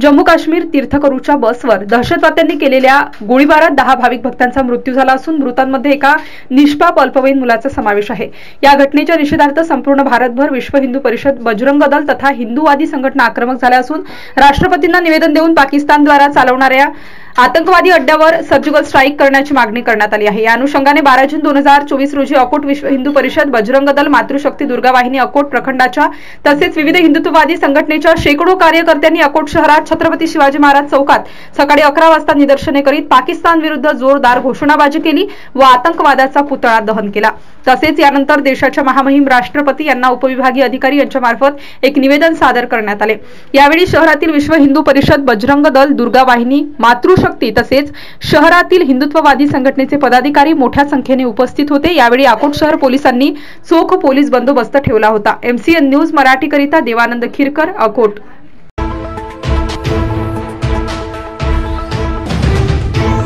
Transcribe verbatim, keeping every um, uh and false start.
जम्मू काश्मीर तीर्थकरूच्या बसवर दहशतवाद्यांनी केलेल्या गोळीबारात दहा भाविक भक्तांचा मृत्यू झाला असून मृतांमध्ये एका निष्पाप अल्पवयीन मुलाचा समावेश आहे। या घटनेच्या निषेधार्थ संपूर्ण भारतभर विश्व हिंदू परिषद, बजरंग दल तथा हिंदूवादी संघटना आक्रमक झाल्या असून राष्ट्रपतींना निवेदन देऊन पाकिस्तानद्वारा चालवणाऱ्या आतंकवादी अड्ड्यावर सर्जिकल स्ट्राईक करण्याची मागणी करण्यात आली आहे। या अनुषंगाने बारा जून दोन हजार चोवीस रोजी अकोट विश्व हिंदू परिषद, बजरंग दल, मातृशक्ती दुर्गा वाहिनी अकोट प्रखंडाच्या तसेच विविध हिंदुत्ववादी संघटनेच्या शेकडो कार्यकर्त्यांनी अकोट शहरात छत्रपती शिवाजी महाराज चौकात सकाळी अकरा वाजता निदर्शने करीत पाकिस्तान विरुद्ध जोरदार घोषणाबाजी केली व आतंकवादाचा पुतळा दहन केला। तसेच यानंतर देशाच्या महामहिम राष्ट्रपती यांना उपविभागीय अधिकारी यांच्या मार्फत एक निवेदन सादर करण्यात आले। यावेळी शहरातील विश्व हिंदू परिषद, बजरंग दल, दुर्गा वाहिनी, मातृशक्ती तसेच शहरातील हिंदुत्ववादी संघटनेचे पदाधिकारी मोठ्या संख्येने उपस्थित होते। यावेळी अकोट शहर पोलिसांनी चोख पोलीस बंदोबस्त ठेवला होता। एमसीएन न्यूज मराठी करिता देवानंद खिरकर, अकोट।